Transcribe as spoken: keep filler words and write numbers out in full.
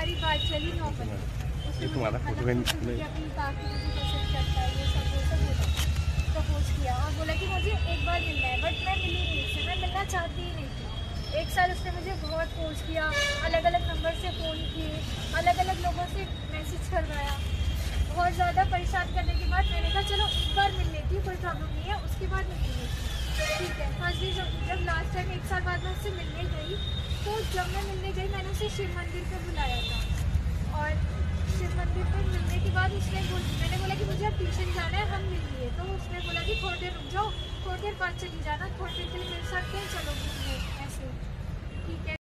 हमारी बात चली नौ बजे। उसने मुझे मतलब कि अपनी काफी मुझे पसंद करता है, ये सब वो सब बोला, प्रपोज किया और बोला कि मुझे एक बार मिलना है, बट मैं मिली नहीं उससे, मैं मिलना चाहती ही नहीं थी। एक साल उसने मुझे बहुत फोर्स किया, अलग अलग नंबर से फ़ोन किए, अलग अलग लोगों से मैसेज करवाया, बहुत ज़्यादा परेशान करने के बाद मैंने कहा चलो एक बार मिल लेती हूँ, कोई प्रॉब्लम नहीं है, उसके बाद मिल लेती। ठीक है, फर्स्ट डे जब जब लास्ट टाइम एक साल बाद मैं उससे मिलने गई, तो जब मैं मिलने गई मैंने उसे शिव मंदिर पर बुलाया था, और शिव मंदिर पर मिलने के बाद उसने बोल मैंने बोला कि मुझे अब ट्यूशन जाना है, हम मिल लिए। तो उसने बोला कि थोड़ी देर रुक जाओ, थोड़ी देर बाद चली जाना, थोड़ी देर के लिए मिल सकते हैं, चलो घूमने, ऐसे। ठीक है।